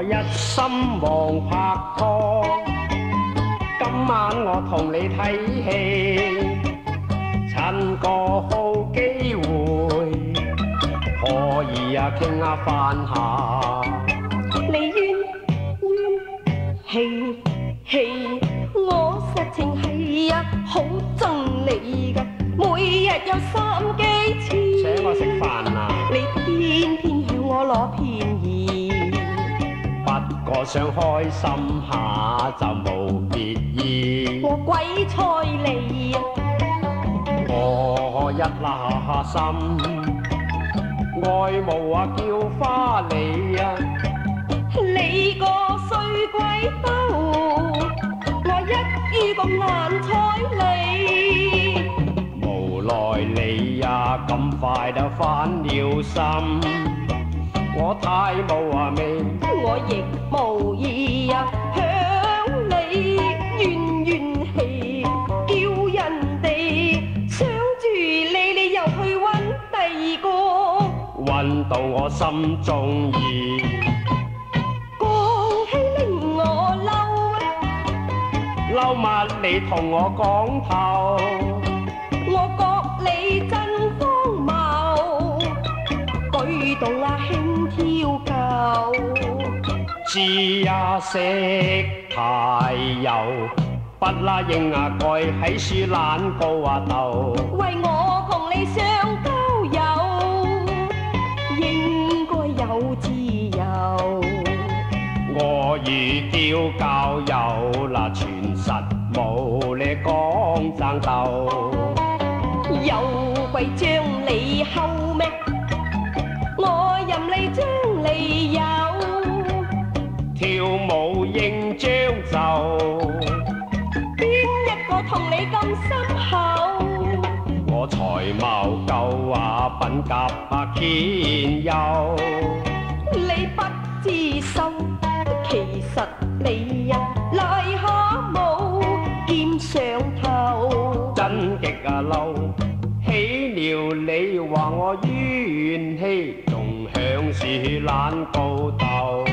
一心忙拍拖，今晚我同你睇戲，趁個好機會，可以傾下飯下。 你戲，我實情係好憎你㗎，每日有3幾次。 請我食飯啊！ 你偏偏向我攞便宜， 不過想開心下就冇別意。 我鬼睬你啊！ 我一下心，愛慕叫花你啊！ 你個衰鬼兜，我一於咁難睬你。 無奈你咁快就反了心，我太無味， 我亦無意向你怨氣，叫人哋想住你又去揾第二個， 揾到我心中意。 講起令我嬲乜你同我講頭， 我覺你真荒謬，舉動輕佻夠， 知識太幼，不拉應該喺樹懶高鬥。 為我同你上交友，應該有自由。 我如叫教友啦，全實冇你講爭鬥。 有鬼將你後咩？我任你將你有， 跳舞應將就， 邊一個同你咁深厚？ 我才貌夠品格兼優。 你不知羞，其實你癩下冇劍上頭， 真極嬲，起了你話我怨氣，仲響樹懶高鬥。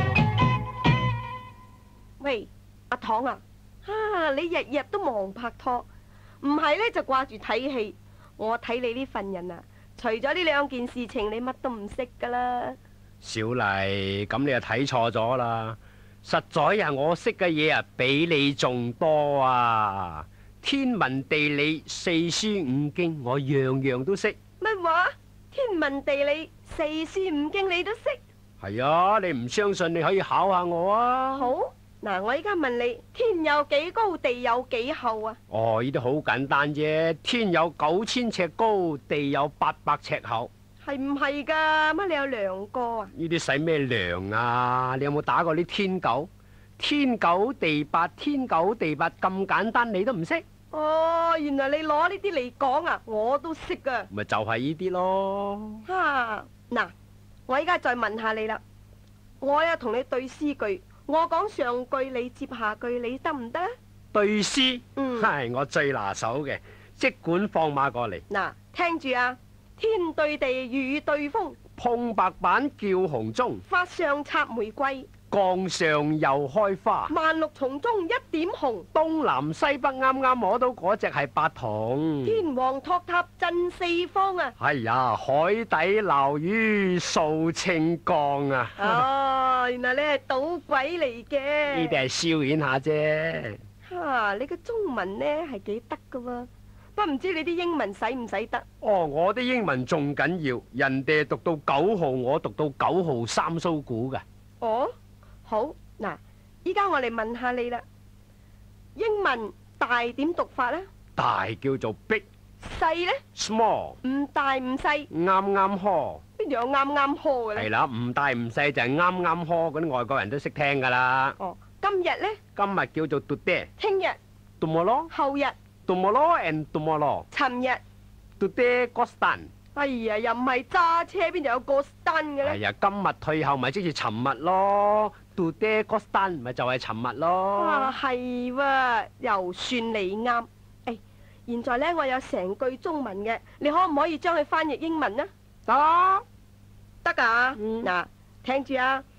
喂，阿糖啊，你日日都忙拍拖，唔係呢就掛住睇戲。我睇你呢份人啊，除咗呢2件事情，你乜都唔識噶啦。 小麗，咁你就睇錯咗啦！實在我識嘅嘢比你仲多啊！天文地理、4書5經，我樣樣都識。 乜話？天文地理、4書5經你都識？ 係啊，你唔相信你可以考下我啊！ 好，嗱，我依家問你，天有幾高，地有幾厚啊？ 哦，呢啲好簡單啫，天有9000尺高，地有800尺厚。 係唔係噶？乜你有量過啊？ 呢啲使咩量啊？你有冇打過啲天九？天九地八，天九地八咁簡單，你都唔識？ 哦，原來你攞呢啲嚟講啊，我都識噶。 咪就係呢啲咯。 嗱，我依家再問下你啦，我又同你對詩句，我講上句，你接下句，你得唔得？ 對詩， 嗯， 係我最拿手嘅，即管放馬過嚟。 嗱，聽住啊！天對地，雨對風， 碰白板叫紅鐘， 發上插玫瑰， 槓上又開花， 萬綠叢中一點紅， 東南西北啱啱摸到嗰隻係八筒， 天王托塔震四方啊！ 係啊，海底撈魚掃清江啊！ 哦，原來你係賭鬼嚟嘅， 呢啲係消遣下啫。 你嘅中文呢係幾得噶喎？不過唔知你啲英文使唔使得？ 哦，我啲英文仲緊要，人哋讀到9號，我讀到9號3蘇股㗎。 哦，好，嗱，依家我嚟問下你啦，英文大點讀法呢？ 大叫做 big， 細呢？ small， 唔大唔細， 啱啱呵。 邊度有啱啱呵嘅呢？ 係啦，唔大唔細就係啱啱呵，嗰啲外國人都識聽噶啦。 哦，今日呢？ 今日叫做 today， 聽日、 tomorrow， 後日、 tomorrow and tomorrow， 尋日。 today goes done。 哎呀，又唔係揸車，邊度有個 stand 嘅咧？ 係啊，今日退後咪即係尋日咯，today goes done 咪就係尋日咯。 啊，係喎，又算你啱。誒，現在咧我有成句中文嘅，你可唔可以將佢翻譯英文呢？ 得， 得㗎。嗱，聽住啊，譬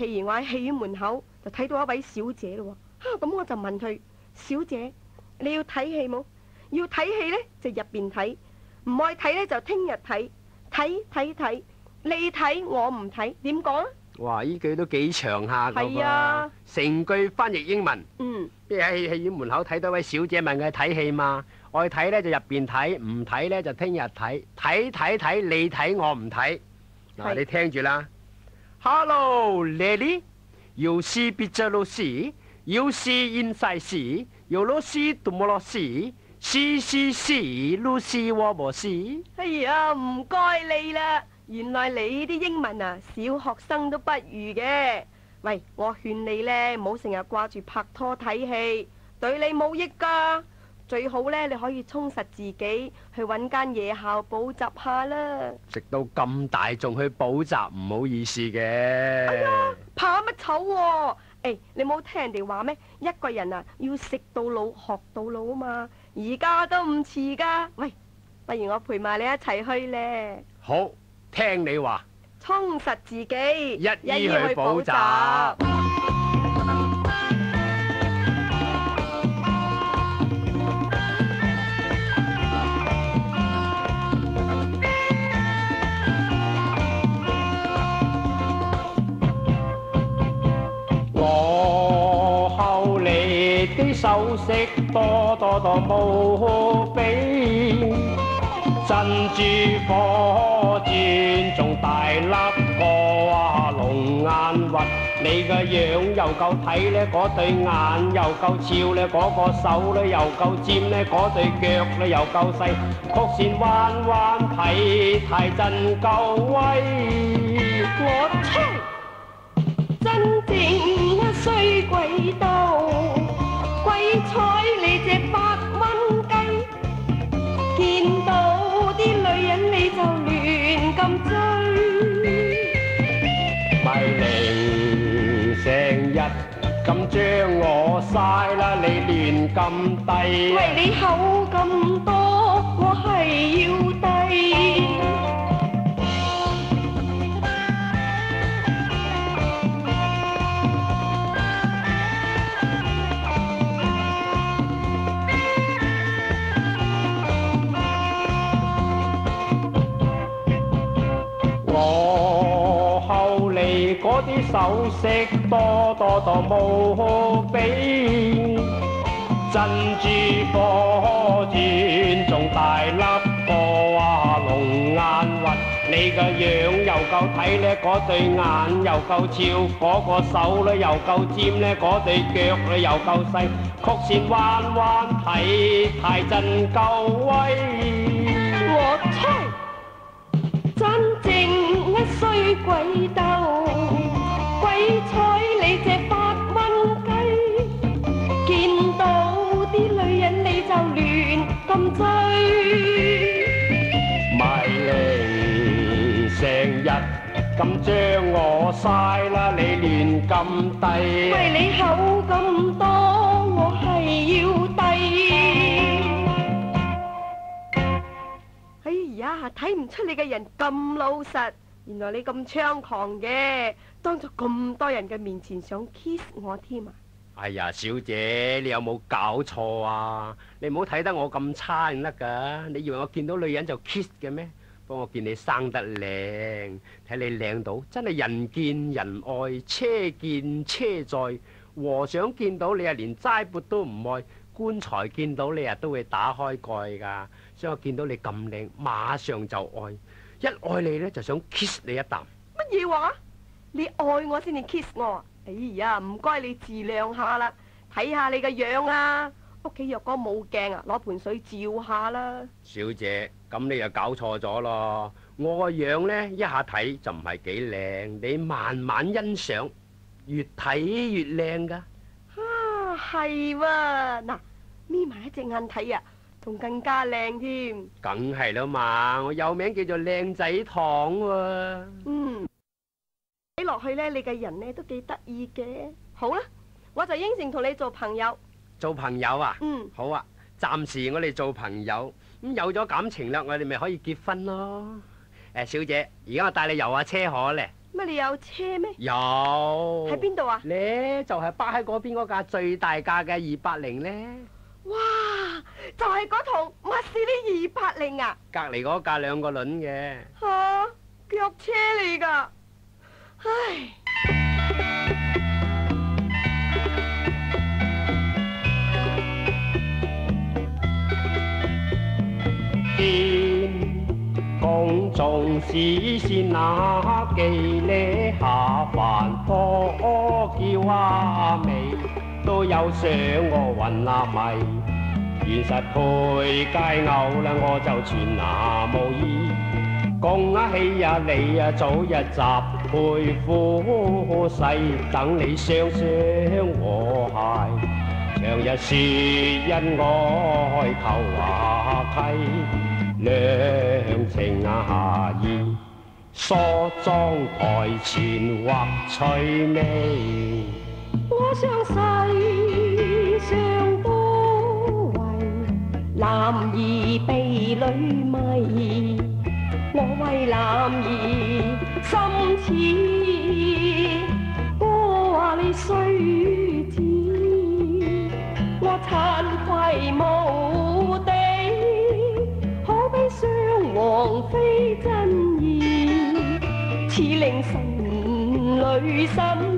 譬如我喺戲院門口就睇到一位小姐咯喎，咁我就問佢：小姐，你要睇戲冇？要睇戲呢，就入邊睇，唔愛睇呢，就聽日睇，睇，你睇我唔睇，點講啊？ 哇！呢句都幾長下噶係啊， 成句翻譯英文。 嗯， 即係喺戲院門口睇到位小姐問佢睇戲嘛，愛睇呢就入邊睇，唔睇呢就聽日睇，睇，你睇我唔睇。嗱，你聽住啦。Hello, lady, you see picture lo see, you see inside see, you lo see tomorrow see, see, Lucy 我冇 see。 哎呀，唔該你啦。原來你啲英文啊，小學生都不如嘅。喂，我勸你呢，唔好成日掛住拍拖睇戲，對你冇益噶。最好呢，你可以充實自己，去揾間夜校補習下啦。 食到咁大仲去補習，唔好意思嘅。 哎呀，怕乜醜喎？誒，你冇聽人哋話咩？一個人啊，要食到老學到老啊嘛。而家都唔遲噶。喂，不如我陪埋你一齊去呢。 好。聽你話， 充實自己， 一於去補習。我後你啲首飾多無比。珍珠火鑽仲大粒過啊龍眼核，你個樣又夠睇呢，嗰對眼又夠俏呢，嗰個手呢又夠尖呢，嗰對腳呢又夠細，曲線彎彎睇真夠威。 我猜真正衰鬼鬥，鬼睬你隻百蚊雞，見到啲女人你就亂咁追， 咪零成日咁將我嘥啦，你亂咁低。 喂，你口咁多，我係要低。 我後嚟嗰啲首飾多無比，珍珠火鑽仲大粒過啊龍眼核，你個樣又夠睇呢，嗰對眼又夠俏，嗰個手呢又夠尖呢，嗰對腳呢又夠細，曲線彎彎睇真夠威。 我猜真正一衰鬼鬥，鬼睬你隻百蚊雞，見到啲女人你就亂咁追， 咪零成日咁將我嘥啦，你亂咁低。 喂，你口咁多，我係要低。哎呀，睇唔出你嘅人咁老實，原來你咁猖狂嘅，當咗咁多人嘅面前想 kiss 我添啊！ 哎呀，小姐，你有冇搞錯啊？你唔好睇得我咁差先得噶。你以為我見到女人就 kiss 嘅咩？不過我見你生得靚，睇你靚到真係人見人愛，車見車載。和尚見到你啊，連齋缽都唔愛；棺材見到你啊，都會打開蓋噶。所以我見到你咁靚，馬上就愛。一愛你呢，就想 kiss 你一啖。 乜嘢話？你愛我先至 kiss 我？哎呀，唔該你自量下啦，睇下你個樣啊！屋企若果冇鏡啊，攞盆水照下啦。 小姐，咁你又搞錯咗咯。我個樣呢，一下睇就唔係幾靚，你慢慢欣賞，越睇越靚噶。 啊，係喎，嗱，眯埋一隻眼睇啊，仲更加靚添。 梗係啦嘛，我有名叫做靚仔糖喎。 睇落去呢，你嘅人呢都幾得意嘅。好啦，我就應承同你做朋友。 做朋友啊？好啊，暫時我哋做朋友，咁有咗感情啦，我哋咪可以結婚咯。小姐，而家我帶你遊下車河咧。 乜你有車咩？ 有。 喺邊度啊？ 咧就係擺喺嗰邊嗰架最大架嘅280咧。 哇！就係嗰套麥士呢280啊！ 隔離嗰架2個輪嘅。 嚇，腳車嚟㗎！唉。 見公眾視線那記呢下凡科叫阿美，都有想我混納迷，現實配佳偶啦，我就全拿無意。共啊喜呀你啊，早日集配夫婿，等你雙雙和諧。長日説恩愛求話契，兩情下意，梳妝台前或趣味。 我想世上多為男兒被女迷，我為男兒心似玻璃碎紙，我慚愧無地，可比雙王妃真意，似令神淚心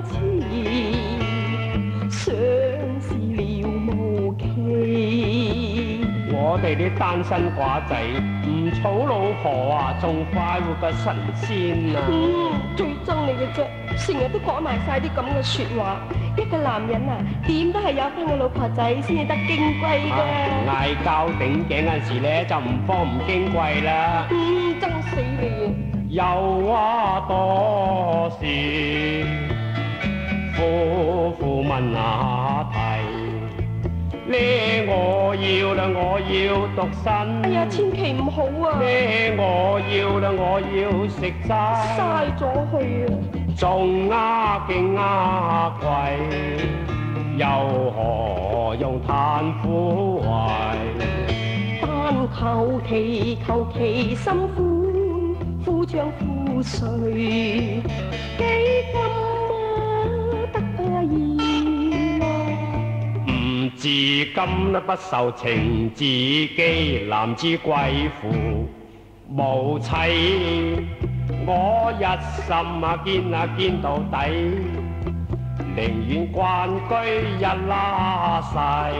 痴，相思了無期。 我哋啲單身寡仔唔娶老婆啊，仲快活過神仙啊！ 最憎你嘅啫，成日都講埋晒啲咁嘅説話。一個男人啊，點都係有翻個老婆仔先至得矜貴嘅。 嗌交頂頸嗰陣時咧，就唔方唔矜貴啦。 憎死你啊！ 有話多事，夫婦問下題。呢我要啦，我要獨身。 哎呀，千祈唔好啊！ 呢我要啦，我要食齋。 嘥咗佢啊！ 仲勁貴，又何用嘆苦懷？ 但求其心歡，夫唱婦隨，幾金得意啊！ 唔至今不受情自己，男之貴婦無妻。我一心堅到底，寧願關居一拉世。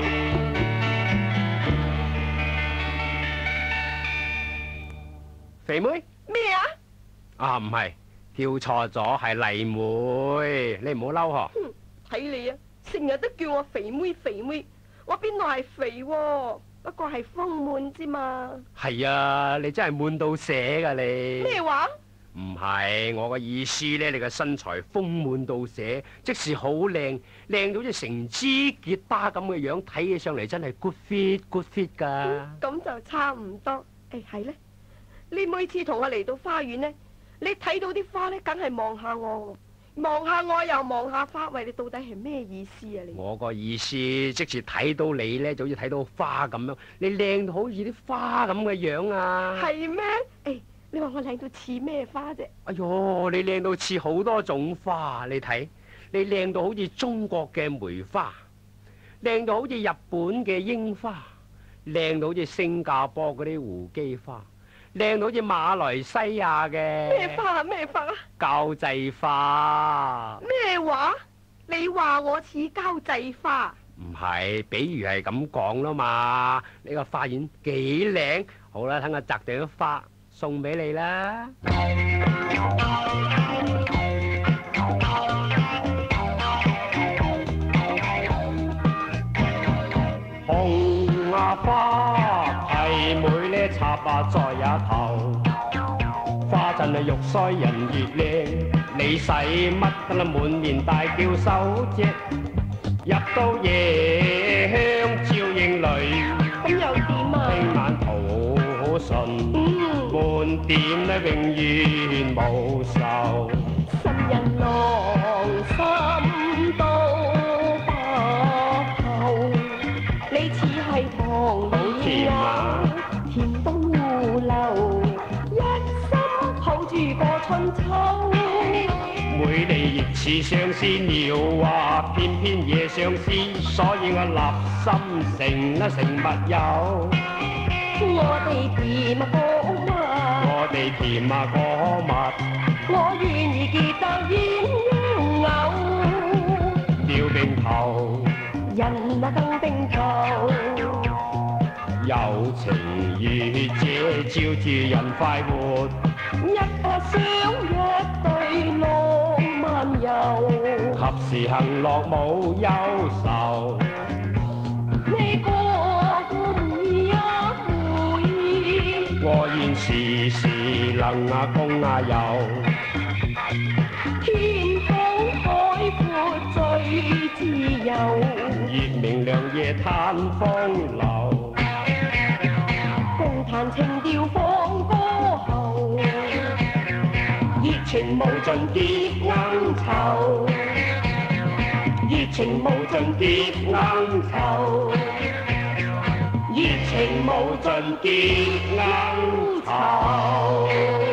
肥妹咩啊？ 啊，唔係，跳錯咗，係麗妹，你唔好嬲嗬。 睇你啊，成日都叫我肥妹肥妹，我邊度係肥喎？不過係豐滿之嘛。 係啊，你真係滿到瀉噶你。 咩話？ 唔係，我嘅意思咧，你嘅身材豐滿到瀉，即是好靚，靚到好似成支吉他咁嘅樣，睇起上嚟真係 good fit 噶。 咁就差唔多。誒，係咧，你每次同我嚟到花園咧，你睇到啲花咧，梗係望下我，望下我又望下花，喂，你到底係咩意思啊？你我個意思，即是睇到你咧，就好似睇到花咁樣，你靚到好似啲花咁嘅樣啊。 係咩？誒。你話我靚到似咩花啫？ 哎喲，你靚到似好多種花，你睇，你靚到好似中國嘅梅花，靚到好似日本嘅櫻花，靚到好似新加坡嗰啲胡姬花，靚到好似馬來西亞嘅咩花啊？咩花啊？ 交際花。 咩話？你話我似交際花？ 唔係，比如係咁講啦嘛。你個花園幾靚，好啦，等我摘定啲花送俾你啦。紅花提妹呢插在一頭，花陣玉腮人越靚，你使乜得啦滿面大叫手啫？入到夜香照應裏， 咁又點啊？ 聽晚吐信。滿點咧永遠無愁， 新人郎心都不透，你似係糖兒啊，甜到流，一心抱住個春秋。 每你亦似相思鳥啊，偏偏惹相思，所以我立心成密友。 我哋甜啊過密， 我哋甜啊過密， 我願意結得鴛鴦偶。 吊冰頭， 人啊更冰頭， 有情如這照住人快活， 一個相一對浪漫遊。 及時行樂冇憂愁。 呢個滿意啊會， 我願時時能啊共啊遊， 天空海闊最自由。 月明亮夜嘆風流， 共彈情調放歌後，熱情無盡結鶯愁，熱情無盡結鶯愁，熱情無盡結鶯愁。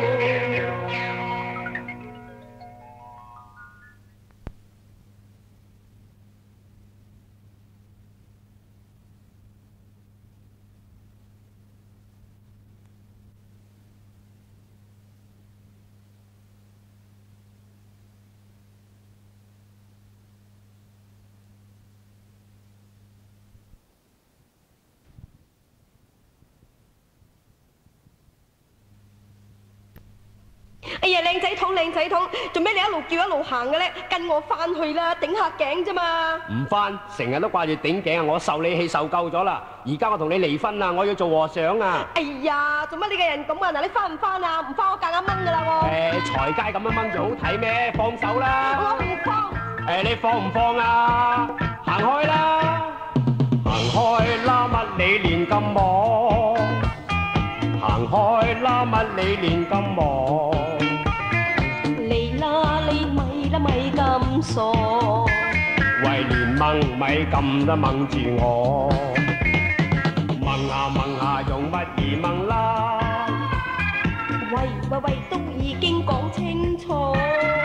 哎呀，靚仔桶，靚仔桶，做咩你一路叫一路行嘅咧？跟我翻去啦，頂下頸啫嘛。 唔翻，成日都掛住頂頸啊！我受你氣受夠咗啦，而家我同你離婚啦，我要做和尚啊！ 哎呀，做乜你個人咁啊？嗱，你翻唔翻啊？唔翻我夾硬掹噶啦我。 財街咁樣掹住好睇咩？放手啦！ 我唔放。 你放唔放啊？行開啦！行開啦！乜你練咁忙？行開啦！乜你練咁忙？ 嚟啦，你咪咁傻， 為連掹咪咁都掹住我，掹下用乜而掹啦？ 喂，都已經講清楚。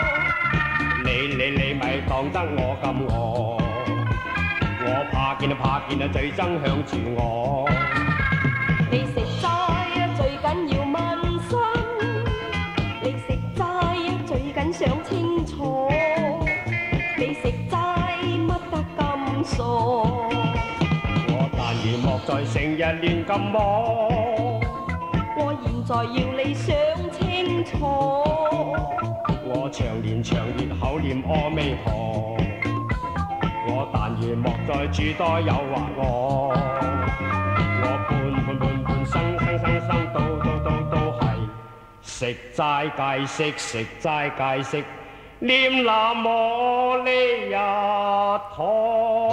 你咪當得我咁餓，我怕見啊最憎向住我。 你食齋啊，最緊要問心。你食齋啊，最緊想清楚。你食齋乜得咁傻？ 我但願莫再成日亂咁摸。 我現在要你想清楚。 我長年口念阿彌陀。我但願莫再諸多誘惑我。我半生都係食齋戒色，食齋戒色，念南無利日陀。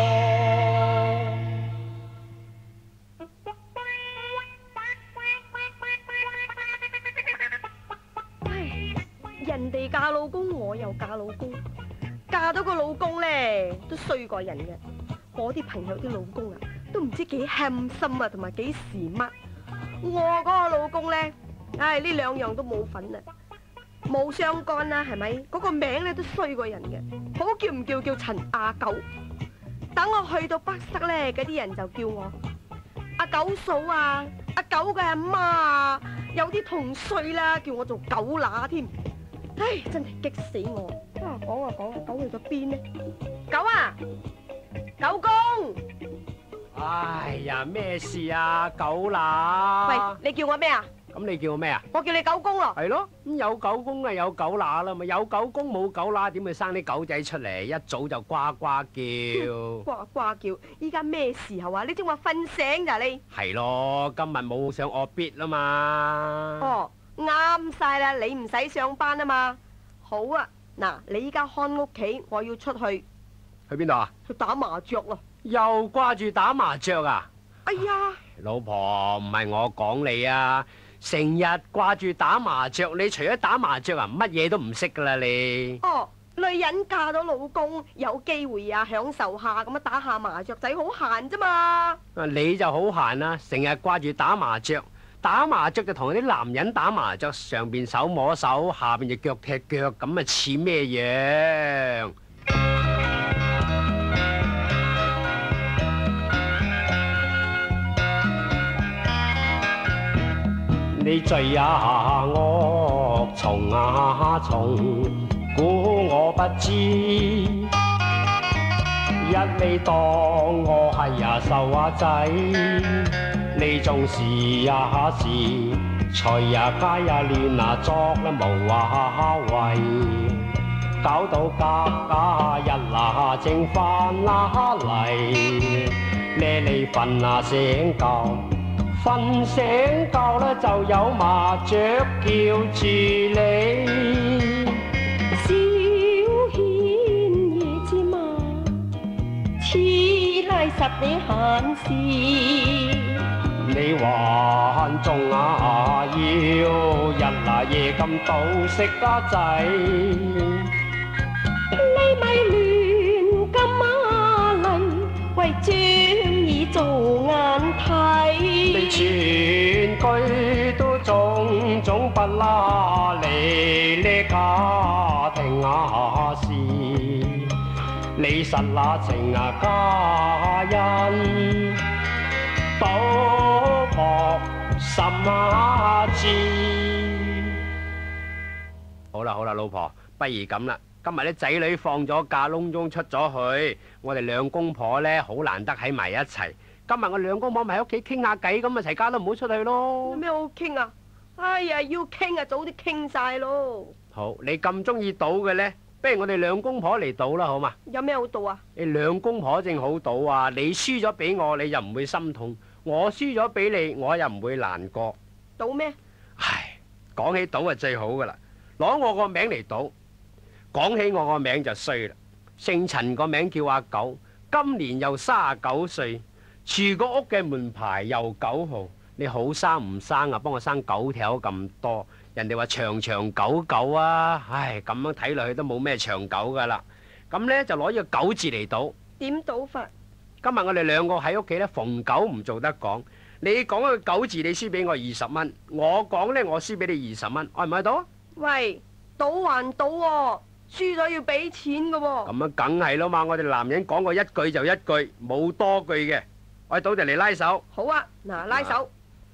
人哋嫁老公，我又嫁老公，嫁到個老公咧都衰過人嘅。我啲朋友啲老公啊，都唔知幾慳心啊，同埋幾時乜。我嗰個老公咧，唉，呢兩樣都冇份啊，冇相干啦，係咪？嗰個名咧都衰過人嘅，好叫唔叫陳阿九。等我去到北塞咧，嗰啲人就叫我阿九嫂啊，阿九嘅阿媽啊，有啲同歲啦，叫我做狗乸添。唉，真係激死我！講啊，狗去咗邊呢？狗啊，狗公！ 哎呀，咩事啊，狗乸？ 喂，你叫我咩啊？ 咁你叫我咩啊？ 我叫你狗公咯。 係咯，咁有狗公啊，有狗乸啦，咪有狗公冇狗乸，點會生啲狗仔出嚟？一早就呱呱叫。 呱叫！依家咩時候啊？你正話瞓醒咋你？ 係咯，今日冇上我 bid 啦嘛。 哦，啱晒啦，你唔使上班啊嘛。好啊，嗱，你依家看屋企，我要出去。 去邊度啊？ 去打麻雀咯。 又掛住打麻雀啊？ 哎呀， 老婆，唔係我講你啊，成日掛住打麻雀，你除咗打麻雀啊，乜嘢都唔識噶啦你。 哦，女人嫁到老公，有機會啊，享受下咁啊，打下麻雀仔好閒啫嘛。 你就好閒啦，成日掛住打麻雀， 打麻雀就同啲男人打麻雀，上邊手摸手，下邊就腳踢腳，咁啊似咩樣？你罪啊惡蟲啊蟲，估我不知，一味當我係瘦仔，你仲是是隨街亂作無謂，搞到家日正翻嚟，你瞓醒覺。瞓醒覺咧就有麻雀叫住你， 小軒夜之嘛，似乃實你閒事。 你還仲要日夜咁賭色仔， 你咪亂咁嚟，為張耳做眼睇。 你全句都種不拉你呢家庭事，你實那情家人賭博什麼知？好啦，老婆，不如咁啦，今日啲仔女放咗假，窿中出咗去，我哋兩公婆呢，好難得喺埋一齊。今日我兩公婆咪喺屋企傾下偈，咁啊齊家都唔好出去咯。 有咩好傾啊？哎呀，要傾啊，早啲傾晒咯。 好，你咁中意賭嘅呢，不如我哋兩公婆嚟賭啦，好嘛？ 有咩好賭啊？ 你兩公婆正好賭啊！你輸咗俾我，你又唔會心痛；我輸咗俾你，我又唔會難過。 賭咩？ 唉，講起賭係最好噶啦，攞我個名嚟賭。講起我個名就衰啦，姓陳個名叫阿九，今年又39歲。住個屋嘅門牌又9號，你好生唔生啊？幫我生9條咁多，人哋話長長久久啊！唉，咁樣睇落去都冇咩長久噶啦。咁呢，就攞呢個9字嚟賭。 點賭法？ 今日我哋兩個喺屋企呢，逢九唔做得講。你講一個9字，你輸俾我20蚊；我講呢，我輸俾你20蚊。愛唔愛賭啊？ 喂，賭還賭喎，輸咗要俾錢噶喎。 咁樣梗係啦嘛！我哋男人講過一句就一句，冇多句嘅。我賭就嚟拉手。 好啊，嗱，拉手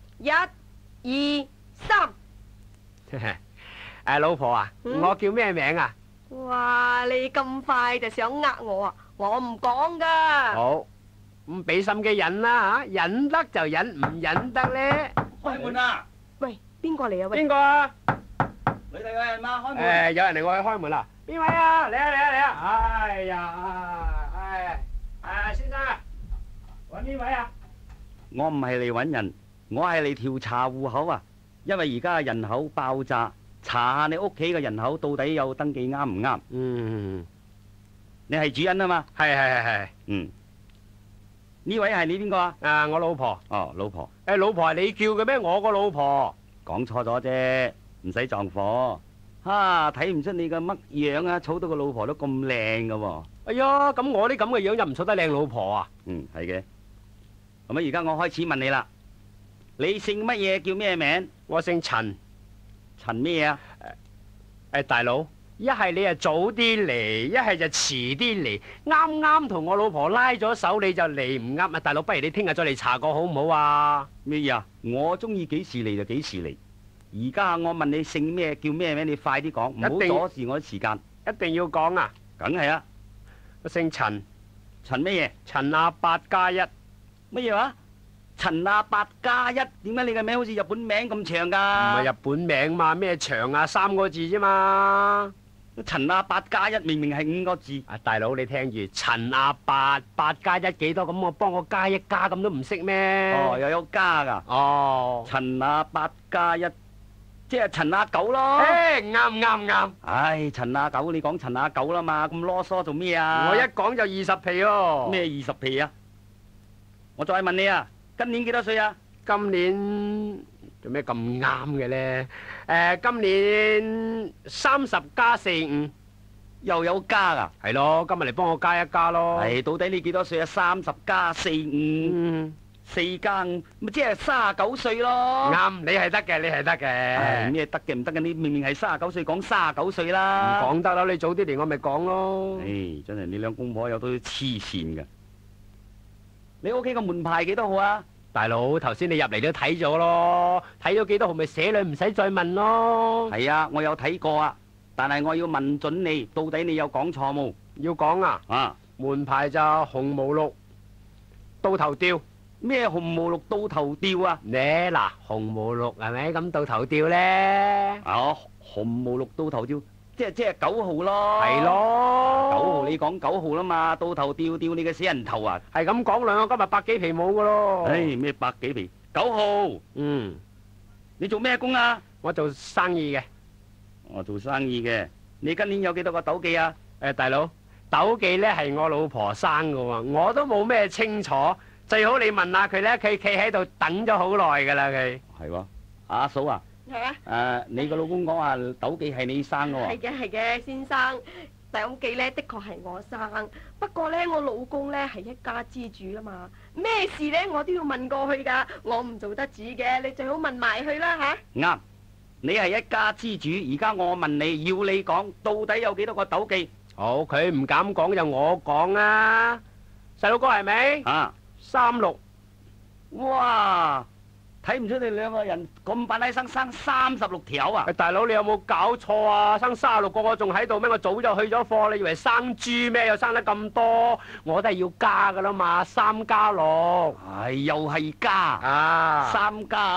，1、2、3。 老婆啊，我叫咩名啊？ 哇，你咁快就想呃我啊？我唔講噶。 好，咁俾心機忍啦吓，忍得就忍，唔忍得咧。 開門啊！ 喂，邊個嚟啊？喂， 邊個啊？ 你哋有人嗎？開門。 有人嚟，我去開門啦。邊位啊？嚟啊！哎呀，先生。揾邊位啊？ 我唔係嚟揾人，我係嚟調查戶口啊！因為而家人口爆炸，查下你屋企嘅人口到底有登記啱唔啱？ 嗯， 你係主人啊嘛？ 係。 呢位係你邊個啊？ 我老婆。 哦，老婆。 老婆係你叫嘅咩？我個老婆。 講錯咗啫，唔使撞火。睇唔出你個乜樣啊？娶到個老婆都咁靚噶喎。 哎呀，咁我啲咁嘅樣就唔娶得靚老婆啊？ 係嘅。咁而家我開始問你啦，你姓乜嘢？叫咩名？ 我姓陳。 陳咩啊？ 大佬，一係你就早啲嚟，一係就遲啲嚟。啱啱同我老婆拉咗手，你就嚟唔啱啊！大佬，不如你聽日再嚟查過好唔好啊？ 咩啊？我中意幾時嚟就幾時嚟。而家我問你姓咩？叫咩名？你快啲講，唔好阻住我啲時間。 一定要講啊！ 梗係啊！ 我姓陳。 陳咩嘢？ 陳阿8加1。 乜嘢話？陳阿8加1，點解你嘅名好似日本名咁長噶？ 唔係日本名嘛？咩長啊？3個字啫嘛。 陳阿8加1明明係5個字。 大佬你聽住，陳阿8加1幾多？咁我幫我加1加，咁都唔識咩？ 哦，又有加噶。 哦。 陳阿8加1，即係陳阿9咯。 啱。 唉，陳阿9，你講陳阿9啦嘛，咁囉嗦做咩啊？ 我一講就20皮喎。 咩20皮啊？我再問你啊，今年幾多歲啊？ 今年做咩咁啱嘅咧？今年30加45， 又有加噶？ 係咯，今日嚟幫我加1加咯。 係，到底你幾多歲啊？30加45， 4加5，咪即係39歲咯。 啱，你係得嘅，你係得唉， 嘅。 咩得嘅唔得嘅？你明明係39歲，講39歲啦。 唔講得啦，你早啲嚟我咪講咯。 唉，真係你兩公婆有都黐線㗎。你屋企個門牌幾多號啊？ 大佬，頭先你入嚟都睇咗咯，睇咗幾多號咪寫你，唔使再問咯。 係啊，我有睇過啊，但係我要問準你，到底你有講錯冇？ 要講啊， 啊， 門牌就紅毛綠，到頭吊。 咩紅毛綠到頭吊啊？ 你嗱，紅毛綠係咪咁到頭吊咧？ 啊，紅毛綠到頭吊，即係9號咯。 係咯。 9號你講9號啦嘛，到頭吊吊你嘅死人頭啊！ 係咁講兩個今日百幾皮冇噶咯。 唉，咩百幾皮？9號， 嗯， 你做咩工啊？ 我做生意嘅。 我做生意嘅。你今年有幾多個斗記啊？ 大佬，斗記咧係我老婆生噶喎，我都冇咩清楚。最好你問下佢咧，佢企喺度等咗好耐噶啦佢。 係喎，阿嫂啊， 係啊， 你個老公講話斗記係你生嘅喎。 係嘅係嘅，先生。斗記咧的確係我生，不過咧我老公咧係一家之主啦嘛，咩事咧我都要問過去噶，我唔做得主嘅，你最好問埋去啦吓。 啱，你係一家之主，而家我問你要你講，到底有幾多個斗記？ 好，佢唔敢講就我講啊，細佬哥係咪？ 啊 36。 哇！睇唔出你兩個人咁扮閪生36條啊！ 大佬你有冇搞錯啊？生36個我仲喺度咩？我早就去咗貨，你以為生豬咩？又生得咁多，我都係要加噶啦嘛，3加6。 唉，又係加啊 ，3加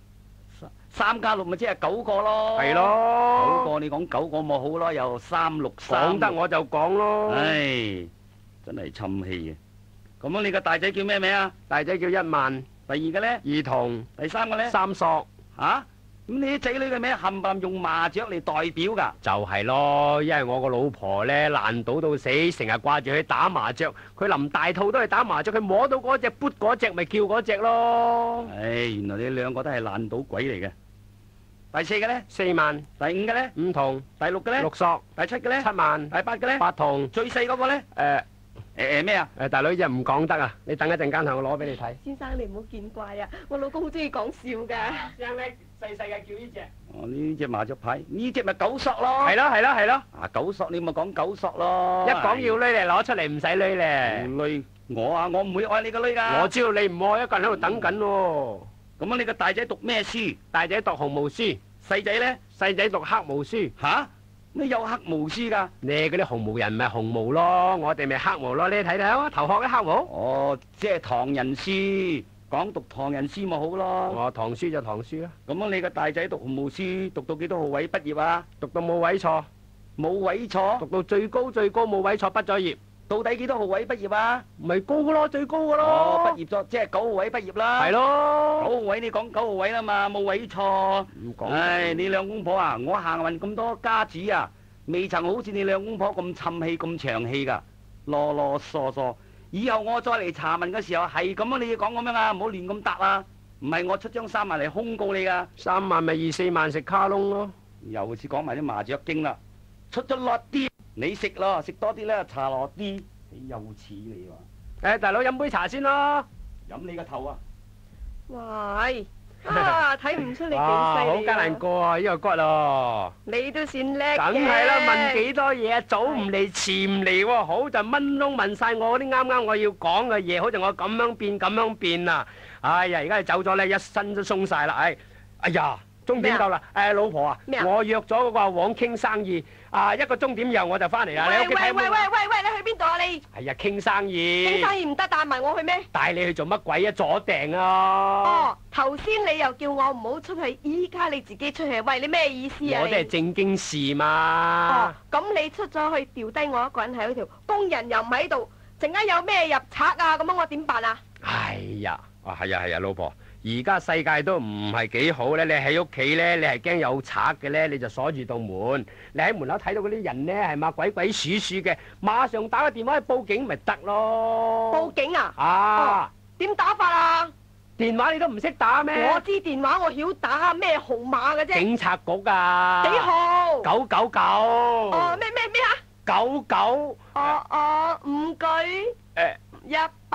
6，3加6咪即係9個咯。 係咯 9個你講9個咪好咯，又3、6、3。 講得我就講咯。 唉，真係侵氣嘅。咁樣你個大仔叫咩名啊？ 大仔叫1萬， 第二個咧？ 兒童， 第3個咧 3索。 吓？咁你啲仔女嘅名冚唪唥用麻雀嚟代表㗎？ 就係咯，因為我個老婆咧爛賭到死，成日掛住去打麻雀，佢臨大肚都係打麻雀，佢摸到嗰隻撥嗰隻咪叫嗰隻咯。 唉，原來你兩個都係爛賭鬼嚟嘅。第4個咧 ？4萬。 第5個咧 5童。 第6個咧 6索。 第7個咧 7萬。 第8個咧 8童。 最細嗰個咧咩啊？ 大佬就唔講得啊！你等一陣間同我攞俾你睇。 先生你唔好見怪啊，我老公好中意講笑噶。 聲咧細細嘅叫呢隻。 哦，呢隻麻雀牌，呢隻咪9索咯。 係咯係咯係咯。 啊，9索你咪講9索咯。 一講要女嚟攞出嚟唔使女咧。 女我啊，我唔會愛你個女㗎。 我知道你唔愛，一個人喺度等緊喎。 咁啊，你個大仔讀咩書？ 大仔讀紅毛書， 細仔咧？ 細仔讀黑毛書。 吓？咩有黑毛書㗎？ 你嗰啲紅毛人咪紅毛咯，我哋咪黑毛咯。你睇睇啊，頭殼啲黑毛。 哦，即係唐人書，講讀唐人書咪好咯。 我唐書就唐書啦。 咁樣你個大仔讀紅毛書，讀到幾多號位畢業啊？ 讀到冇位錯。 冇位錯？ 讀到最高冇位錯，畢咗業。 到底幾多號位畢業啊？ 咪高嘅咯，最高嘅咯。 哦，畢業咗，即係9號位畢業啦。 係咯。 9號位你講9號位啦嘛，冇位錯。 唔講。 唉，你兩公婆啊，我行運咁多家主啊，未曾好似你兩公婆咁沉氣咁長氣㗎，囉囉嗦嗦。以後我再嚟查問嘅時候係咁樣，你要講咁樣啊，唔好亂咁答啊。唔係我出張3萬嚟控告你㗎。 3萬咪2、4萬食卡窿咯。 又似講埋啲麻雀經啦，出咗落啲，你食咯，食多啲啦，茶落啲，你又似你喎。 大佬飲杯茶先咯。 飲你個頭啊！ 喂，睇唔出你幾犀利好艱難過啊，呢個骨咯。 你都算叻嘅。 梗係啦，問幾多嘢啊，早唔嚟遲唔嚟喎，好就蚊窿問晒我啲啱啱我要講嘅嘢，好似我咁樣變啊！哎呀，而家你走咗咧，一身都鬆晒啦，哎呀！鐘點到啦！老婆啊，我約咗嗰個阿黃傾生意，1個鐘點以後我就翻嚟啦。你屋企睇冇？ 喂，你去邊度啊你？ 係啊，傾生意。 傾生意唔得，帶埋我去咩？ 帶你去做乜鬼啊？阻訂啊！ 哦，頭先你又叫我唔好出去，依家你自己出去，喂，你咩意思啊？ 我哋係正經事嘛。 哦，咁你出咗去，掉低我一個人喺嗰條，工人又唔喺度，陣間有咩入賊啊？咁樣我點辦啊？ 哎呀，係啊，老婆。而家世界都唔係幾好咧，你喺屋企咧，你係驚有賊嘅咧，你就鎖住道門。你喺門口睇到嗰啲人咧，係嘛鬼鬼祟祟嘅，馬上打個電話去報警咪得咯。 報警啊？點打法啊？ 電話你都唔識打咩？ 我知電話，我曉打咩號碼嘅啫。 警察局啊。 幾號 ？999。 哦，咩啊？ 99。 5句。100。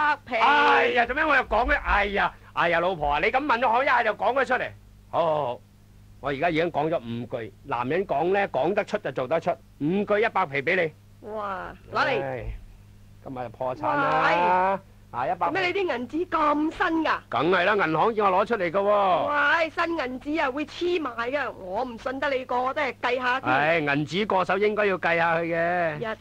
百皮。 哎呀，做咩我又講咧？哎呀，老婆啊，你咁問咗我一下就講咗出嚟。好，我而家已經講咗5句，男人講咧講得出就做得出，5句100皮俾你。 哇，攞嚟！ 今日就破產啦！啊，100。 做咩你啲銀紙咁新㗎？ 梗係啦，銀行叫我攞出嚟㗎喎。 喂，新銀紙啊會黐埋㗎，我唔信得你個，我都係計下先。 唉，銀紙過手應該要計下佢嘅。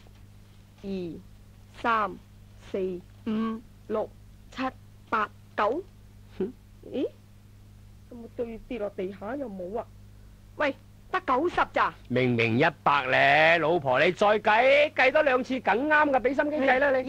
1、2、3、4、5、6、7、8、9。咦？有冇對跌落地下又冇啊？喂，得90咋？ 明明100咧，老婆你再計多2次，梗啱㗎，俾心機計啦你。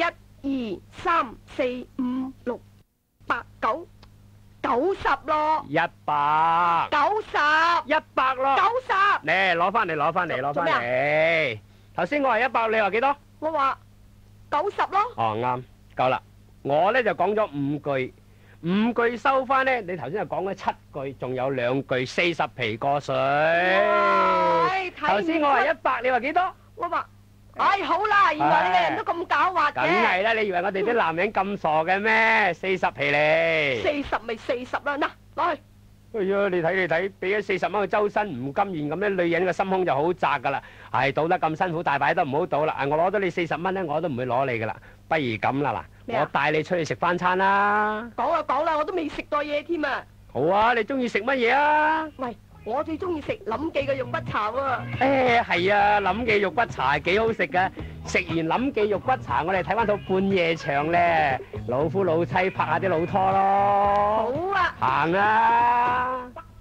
1、2、3、4、5、6、8、9、90咯。 100。 90。 100咯。 90。 你攞翻嚟。頭先我話100，你話幾多？ 我話90咯。 哦，啱，夠啦。我呢就講咗5句，5句收翻呢，你頭先就講咗7句，仲有2句40皮過水。頭先我話100，你話幾多？ 我話，唉，好啦，原來你個人都咁狡猾嘅。 梗係啦，你以為我哋啲男人咁傻嘅咩？40皮嚟。 40咪40啦，嗱，攞去。 哎呀，你睇，俾咗40蚊去周身唔甘願咁咧，女人嘅心胸就好窄噶啦。係賭得咁辛苦，大擺都唔好賭啦。我攞咗你40蚊咧，我都唔會攞你噶啦。不如咁啦，嗱，我帶你出去食翻餐啦。 講啦，我都未食過嘢添啊。 好啊，你中意食乜嘢啊？ 喂，我最中意食林記嘅肉骨茶喎。 誒，係啊，林記肉骨茶幾好食噶。食完林記肉骨茶，我哋睇翻套半夜場咧，老夫老妻拍下啲老拖咯。 好啊。 行啊！